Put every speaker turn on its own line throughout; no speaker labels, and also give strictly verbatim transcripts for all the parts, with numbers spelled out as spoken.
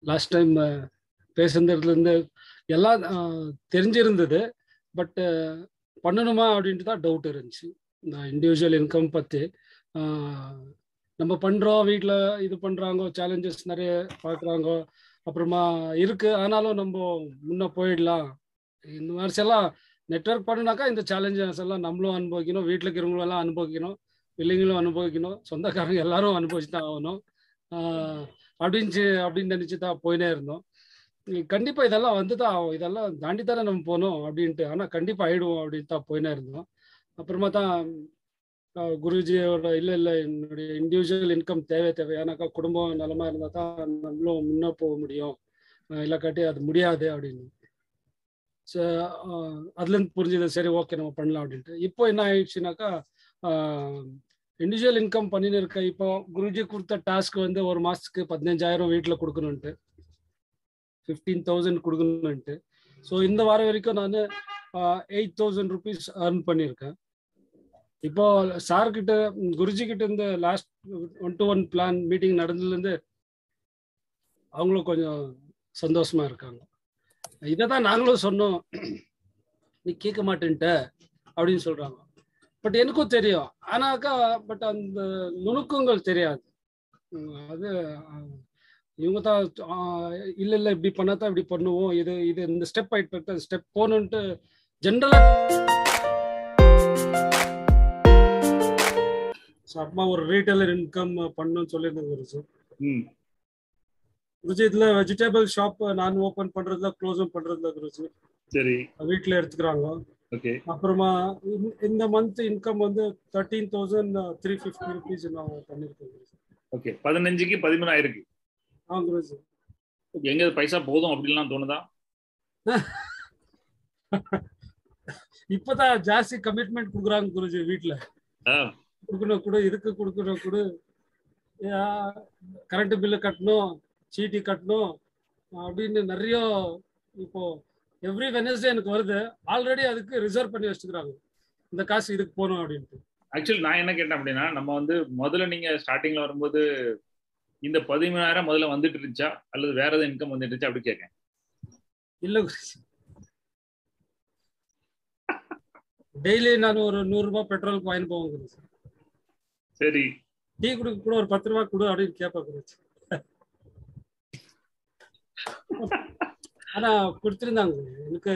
Last time பேசுனதுலேருந்து எல்லாம் தெரிஞ்சிருந்தது. பட்டு பண்ணணுமா அப்படின்ட்டு தான் டவுட் இருந்துச்சு. இந்த இண்டிவிஜுவல் இன்கம் பற்றி நம்ம பண்ணுறோம், வீட்டில் இது பண்ணுறாங்க, சேலஞ்சஸ் நிறைய பார்க்குறாங்க, அப்புறமா இருக்குது. ஆனாலும் நம்ம முன்னே போயிடலாம். இந்த மாதிரி எல்லாம் நெட்ஒர்க் பண்ணுனாக்கா இந்த சேலஞ்சஸ் எல்லாம் நம்மளும் அனுபவிக்கணும், வீட்டில் இருக்கிறவங்களும் எல்லாம் அனுபவிக்கணும், பிள்ளைங்களும் அனுபவிக்கணும், சொந்தக்காரங்க எல்லாரும் அனுபவிச்சு தான் ஆகணும் அப்படின்ச்சு அப்படின்னு நினச்சி தான் போயினே இருந்தோம். கண்டிப்பாக இதெல்லாம் வந்து தான் ஆகும், இதெல்லாம் தாண்டி தானே நம்ம போகணும் அப்படின்ட்டு. ஆனால் கண்டிப்பாக ஆயிடுவோம் அப்படின்னு தான் போயினே இருந்தோம். அப்புறமா தான் குருஜியோட இல்லை இல்லை என்னுடைய இண்டிவிஜுவல் இன்கம் தேவை தேவை ஏன்னாக்கா குடும்பம் நலமா இருந்தால் தான் நம்மளும் முன்னே போக முடியும், இல்லைக்காட்டி அது முடியாது அப்படின்னு. ஸோ அதுலேருந்து புரிஞ்சுது, சரி ஓகே நம்ம பண்ணலாம் அப்படின்ட்டு. இப்போ என்ன ஆயிடுச்சுனாக்கா இண்டிவிஜுவல் இன்கம் பண்ணின்னு இருக்க. இப்போ குருஜி கொடுத்த டாஸ்க் வந்து ஒரு மாதத்துக்கு பதினஞ்சாயிரம் வீட்டில் கொடுக்கணுன்ட்டு, ஃபிஃப்டீன் தௌசண்ட் கொடுக்கணுன்ட்டு. ஸோ இந்த வாரம் வரைக்கும் நான் எயிட் தௌசண்ட் ருபீஸ் ஏர்ன் பண்ணியிருக்கேன். இப்போ சார்கிட்ட குருஜி கிட்ட இருந்து last one to one plan meeting நடந்ததுலேருந்து அவங்களும் கொஞ்சம் சந்தோஷமா இருக்காங்க. இதை தான் நாங்களும் சொன்னோம், நீ கேட்க மாட்டேன்ட்ட அப்படின்னு சொல்றாங்க. பட் எனக்கும் தெரியும், ஆனாக்கா பட் அந்த நுணுக்கங்கள் தெரியாது. அது இவங்க தான் இல்லை இல்லை இப்படி பண்ணாதான் இப்படி பண்ணுவோம், இது இது இந்த ஸ்டெப் ஆயிட்டு ஸ்டெப் போகணுன்ட்டு ஜென்ரலா அம்மா ஒரு ரீட்டைலர் இன்கம் பண்ணணும்னு சொல்லியிருந்தேன் குருஜி. குருஜி இதுல வெஜிடபிள் ஷாப் நான் ஓபன் பண்றதுல க்ளோஸும் பண்றதுல குருஜி. சரி, வீட்டுல எடுத்துக்கிறாங்க. ஓகே. அப்புறமா இந்த மந்த் இன்கம் வந்து thirteen thousand three fifty rupees நான் பண்ணிருக்கேன் குருஜி. ஓகே, பதினஞ்சுக்கு பதிமூணாயிருக்கு. ஆ குருஜி. எங்க பைசா போதும் அப்படின்லாம் தோணுதா? இப்பதான் ஜாஸ்தி கமிட்மெண்ட் கொடுக்குறாங்க குருஜி. வீட்டுல கொடுக்கணும் கூட, இதுக்கு கொடுக்கணும் கூட, கரண்ட் பில்லு கட்டணும், சீட்டி கட்டணும் அப்படின்னு நிறைய. இப்போ எவ்ரி வெனஸ்டே எனக்கு வருது, ஆல்ரெடி அதுக்கு ரிசர்வ் பண்ணி வச்சுக்கிறாங்க, இந்த காசு இதுக்கு போகணும் அப்படின்ட்டு. ஆக்சுவலி நான் என்ன கேட்டேன் அப்படின்னா, நம்ம வந்து முதல்ல நீங்க ஸ்டார்டிங்ல வரும்போது இந்த பதிமூணாயிரம் முதல்ல வந்துட்டு இருந்துச்சா அல்லது வேற ஏதாவது இன்கம் வந்துட்டு இருந்துச்சா அப்படி கேட்கேன். இல்ல டெய்லி நான் ஒரு நூறு ரூபாய் பெட்ரோலுக்கு வாங்கி போவேன். சரி, டீ குடுக்க கூட ஒரு பத்து ரூபாய் கொடு அப்படின்னு கேட்பேன். ஆனா கொடுத்துருந்தாங்க எனக்கு.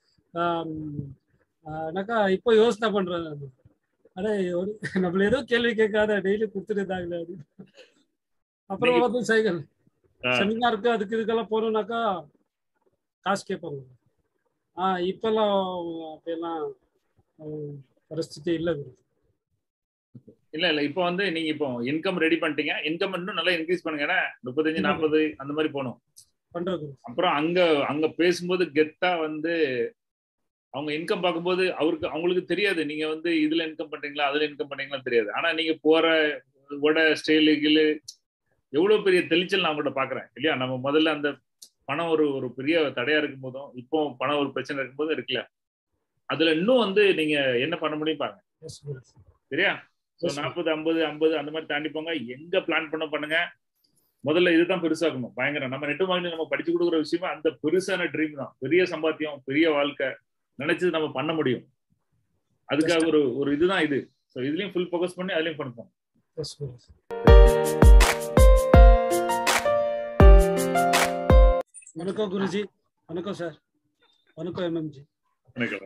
ஆனாக்கா இப்போ யோசனை பண்றேன், ஆனா நம்மள ஏதோ கேள்வி கேட்காத டெய்லி கொடுத்துருந்தாங்களே அப்படின்னு. அப்புறம் வந்து சைக்கிள் செமினாருக்கு அதுக்கு இதுக்கெல்லாம் போனோம்னாக்கா காசு கேட்பாங்க. ஆஹ் இப்பெல்லாம் அப்படியெல்லாம் பரிஸ்திதி இல்லை. இல்ல இல்ல இப்போ வந்து நீங்க இப்போ இன்கம் ரெடி பண்ணிட்டீங்க, இன்கம் இன்னும் நல்லா இன்க்ரீஸ் பண்ணுங்க. முப்பத்தஞ்சு நாற்பது அந்த மாதிரி போகணும் பண்றது. அப்புறம் அங்க அங்க பேசும்போது கெத்தா வந்து அவங்க இன்கம் பார்க்கும்போது அவருக்கு அவங்களுக்கு தெரியாது நீங்க வந்து இதுல இன்கம் பண்றீங்களா அதுல இன்கம் பண்றீங்களா தெரியாது. ஆனா நீங்க போற உட ஸ்டைலு கிளு எவ்வளவு பெரிய தெளிச்சல் நான் உங்கள்கிட்ட பாக்குறேன் இல்லையா. நம்ம முதல்ல அந்த பணம் ஒரு ஒரு பெரிய தடையா இருக்கும் போதும் இப்போ பணம் ஒரு பிரச்சனை இருக்கும் போதும் இருக்குல்ல, அதுல இன்னும் வந்து நீங்க என்ன பண்ண முடியும் பாருங்க. சரியா? நாற்பது ஐம்பது ஐம்பது அந்த மாதிரி தாண்டி போங்க. எங்க பிளான் பண்ண பண்ணுங்க. முதல்ல இதுதான் பெருசாக்கணும். பயங்கரம். நம்ம நெட் மார்க்கெட்டிங் நம்ம படிச்சு கொடுக்குற விஷயமா அந்த பெருசான ட்ரீம் தான். பெரிய சம்பாத்தியம், பெரிய வாழ்க்கை நினைச்சது நம்ம பண்ண முடியும். அதுக்காக ஒரு ஒரு இதுதான் இது. ஸோ இதுலயும் ஃபுல் ஃபோக்கஸ் பண்ணி அதுலயும் பண்ணுவோம். வணக்கம் குருஜி. வணக்கம் சார். வணக்கம் எம்எம்ஜி. வணக்கம்.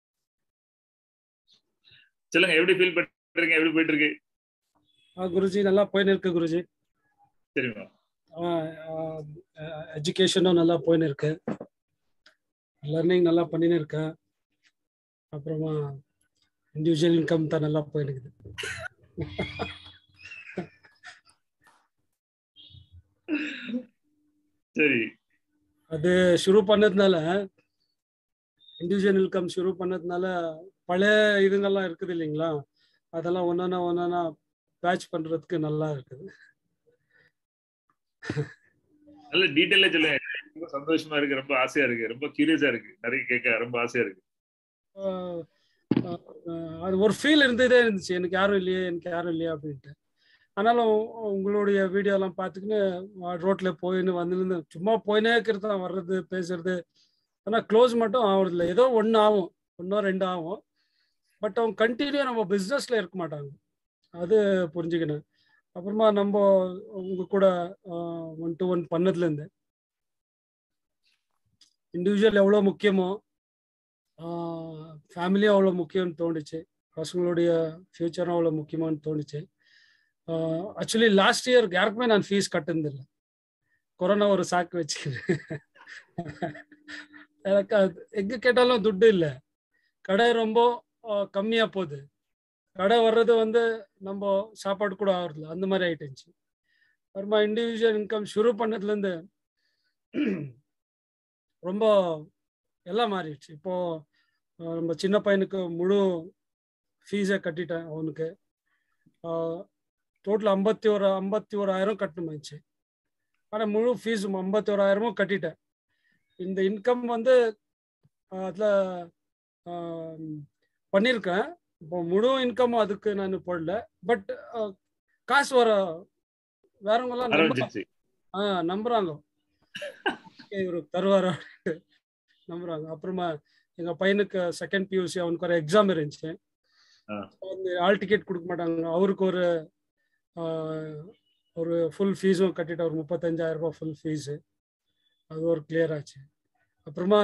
சொல்லுங்க, எப்படி ஃபீல் பண்றீங்க? எப்படி போயிட்டு இருக்கு? குருஜி நல்லா போயின்னு இருக்கு குருஜி. சரிங்க. எஜுகேஷனும் நல்லா போயின்னு இருக்கு, லர்னிங் நல்லா பண்ணின்னு இருக்கேன். அப்புறமா இண்டிவிஜுவல் இன்கம் தான் நல்லா போயின்னு இருக்குது. சரி, அது ஷுரு பண்ணதுனால இண்டிவிஜுவல் இன்கம் ஷுரு பண்ணதுனால பழைய இதுங்கெல்லாம் இருக்குது இல்லைங்களா, அதெல்லாம் ஒன்னா ஒன்னா பேட்ச் பண்றதுக்கு நல்லா இருக்குது. நல்ல டீடைலா சொல்லுங்க. ரொம்ப சந்தோஷமா இருக்கு, ரொம்ப ஆசையா இருக்கு, ரொம்ப கியூரியஸா இருக்கு, நிறைய கேட்க ரொம்ப ஆசையா இருக்கு. அது ஒரு ஃபீல் இருந்ததே இருந்துச்சு, எனக்கு யாரும் இல்லையே எனக்கு யாரும் இல்லையா அப்படின்ட்டு. ஆனாலும் உங்களுடைய வீடியோலாம் பார்த்துக்கின்னு ரோட்ல போயின்னு வந்து சும்மா போயினே இருக்கிறது தான், வர்றது பேசுறது. ஆனால் க்ளோஸ் மட்டும் ஆகுறதில்ல. ஏதோ ஒன்று ஆகும், ஒன்றோ ரெண்டு ஆகும். பட் அவங்க கண்டினியூ நம்ம பிஸ்னஸில் இருக்க மாட்டாங்க, அது புரிஞ்சுக்கணும். அப்புறமா நம்ம உங்க கூட ஒன் டு ஒன் பண்ணதுலேருந்து இண்டிவிஜுவல் எவ்வளோ முக்கியமோ ஃபேமிலியும் அவ்வளோ முக்கியம்னு தோணுச்சு, பசங்களுடைய ஃப்யூச்சரும் அவ்வளோ முக்கியமானு தோணுச்சு. ஆக்சுவலி லாஸ்ட் இயர் யாருக்குமே நான் ஃபீஸ் கட்டுனதில்லை, கொரோனா ஒரு சாக்கு வச்சுக்கிறேன். எனக்கு அது எங்கே கேட்டாலும் துட்டு இல்லை, கடை ரொம்ப கம்மியாக போகுது, கடை வர்றது வந்து நம்ம சாப்பாடு கூட ஆகுறதில்ல, அந்த மாதிரி ஆகிட்டுச்சு. அப்புறமா இண்டிவிஜுவல் இன்கம் ஷுரு பண்ணதுலேருந்து ரொம்ப எல்லாம் மாறிடுச்சு. இப்போது நம்ம சின்ன பையனுக்கு முழு ஃபீஸை கட்டிட்டேன். அவனுக்கு டோட்டல் ஐம்பத்தி ஒரு ஐம்பத்தி ஓராயிரம் கட்டணுமாச்சு. ஆனால் முழு ஃபீஸ் ஐம்பத்தி ஓராயிரமும் கட்டிட்டேன். இந்த இன்கம் வந்து அதில் பண்ணியிருக்கேன். இப்போ முழு இன்கமும் அதுக்கு நான் போடல, பட் காசு வர வேறவங்கெல்லாம் நம்புறாங்க. ஆ நம்புறாங்க, இவரு தருவாரா நம்புறாங்க. அப்புறமா எங்க பையனுக்கு செகண்ட் பியூசி அவனுக்கு ஒரு எக்ஸாம் இருந்துச்சு, ஆல் டிக்கெட் கொடுக்க மாட்டாங்க, அவருக்கு ஒரு ஒரு ஃபுல் ஃபீஸும் கட்டிட்டு ஒரு முப்பத்தஞ்சாயிரம் ரூபாய் ஃபுல் ஃபீஸு, அது ஒரு கிளியர் ஆச்சு. அப்புறமா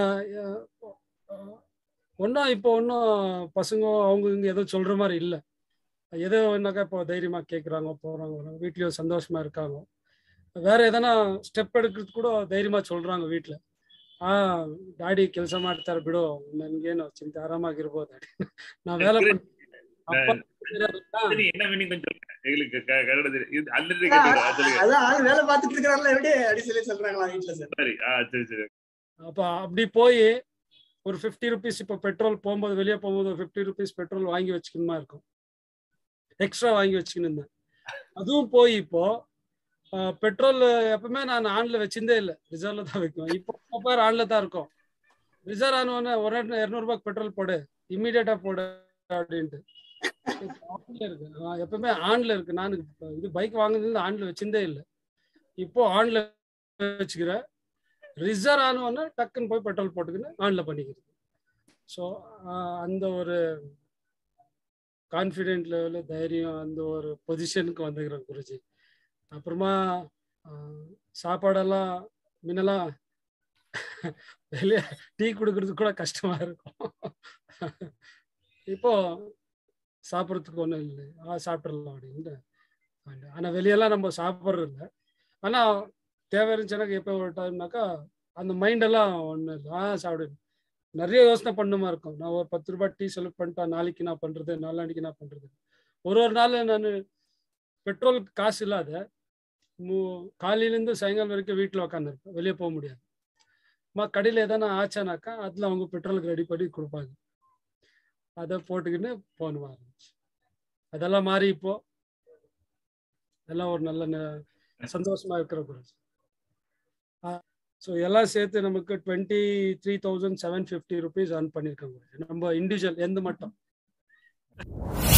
ஒன்றும் இப்போ ஒன்றும் பசங்க அவங்க இங்கே எதுவும் சொல்கிற மாதிரி இல்லை, எதோ ஒன்றாக்கா இப்போ தைரியமாக கேட்குறாங்க, போகிறாங்க, வீட்லேயும் சந்தோஷமாக இருக்காங்க. வேற எதனா ಸ್ಟೆಪ್ எடுக்கிறதுக்கு கூட ಧೈರ್ಯமாக சொல்றாங்க வீட்டில். ಆ டாடி ಕೆಲಸ ಮಾಡ್ತಾರೆ ಬಿಡು, ನನಗೇನು ಚಿಂತೆ ಆರಾಮಾಗಿರ್ಬೋದು டாடி, நான் வேலை பண்ண அப்பா
என்ன மீனிங் கொஞ்சம் எங்களுக்கு கரெக்ட்டா இது ஆல்ரெடி
அதான் ஆளு வேலை பார்த்துட்டு இருக்காரல்ல எப்படி அப்படி சொல்லி சொல்றாங்களா வீட்ல சார்?
சரி ஆ சரி சரி.
அப்ப அப்படி போய் ஒரு ஃபிஃப்டி ருபீஸ் இப்போ பெட்ரோல் போகும்போது வெளியே போகும்போது ஒரு ஃபிஃப்டி ருபீஸ் பெட்ரோல் வாங்கி வச்சுக்கணுமா இருக்கும், எக்ஸ்ட்ரா வாங்கி வச்சுக்கணும் இருந்தேன். அதுவும் போய் இப்போ பெட்ரோல் எப்பவுமே நான் ஆன்ல வச்சிருந்தே இல்லை, ரிசர்வ்ல தான் வைக்குவேன். இப்போ பேர் ஆன்ல தான் இருக்கும். ரிசர்வ் ஆனவொடனே ஒரு இரநூறுபாய்க்கு பெட்ரோல் போடு, இம்மீடியட்டா போடு அப்படின்ட்டு இருக்கு. எப்பவுமே ஆன்ல இருக்கு. நான் இது பைக் வாங்குனதுல ஆன்ல வச்சிருந்தே இல்லை, இப்போ ஆன்ல வச்சுக்கிறேன். ரிசர்வ் ஆனவொடனே டக்குன்னு போய் பெட்ரோல் போட்டுக்கின்னு ஆன்ல பண்ணிக்கிறது. ஸோ அந்த ஒரு கான்ஃபிடென்ட் லெவலு, தைரியம், அந்த ஒரு பொசிஷனுக்கு வந்துக்கிறேன் குருஜி. அப்புறமா சாப்பாடெல்லாம் முன்னெல்லாம் வெளியே டீ குடுக்கறதுக்கு கூட கஷ்டமா இருக்கும், இப்போ சாப்பிட்றதுக்கு ஒன்றும் இல்லை, ஆ சாப்பிட்றலாம் அப்படின்ட்டு. ஆனால் வெளியெல்லாம் நம்ம சாப்பிட்றது இல்லை, ஆனால் தேவை இருந்துச்சுனாக்கா எப்போ ஒரு டைம்னாக்கா அந்த மைண்டெல்லாம் ஒன்றும் இல்லை, ஆ சாப்பிடு. நிறைய யோசனை பண்ணுமா இருக்கும். நான் ஒரு பத்து ரூபாய் டீ செலவு பண்ணிட்டா நாளைக்கு நான் பண்ணுறது, நாளான்னைக்கு நான் பண்ணுறது. ஒரு ஒரு நாள் நான் பெட்ரோலுக்கு காசு இல்லாத மூ காலையிலேருந்து சாயங்காலம் வரைக்கும் வீட்டில் உக்காந்துருப்பேன், வெளியே போக முடியாது. மா கடையில் எதனா ஆச்சானாக்கா அதில் அவங்க பெட்ரோலுக்கு ரெடி பண்ணி கொடுப்பாங்க, அதை போட்டுக்கின்னு போகணுமா இருந்துச்சு. அதெல்லாம் மாறி இப்போ எல்லாம் ஒரு நல்ல சந்தோஷமா இருக்கிற குருஜி. ஸோ எல்லாம் சேர்த்து நமக்கு twenty three thousand seven fifty rupees earn பண்ணியிருக்காங்க நம்ம இண்டிவிஜுவல் எந்த மட்டும்.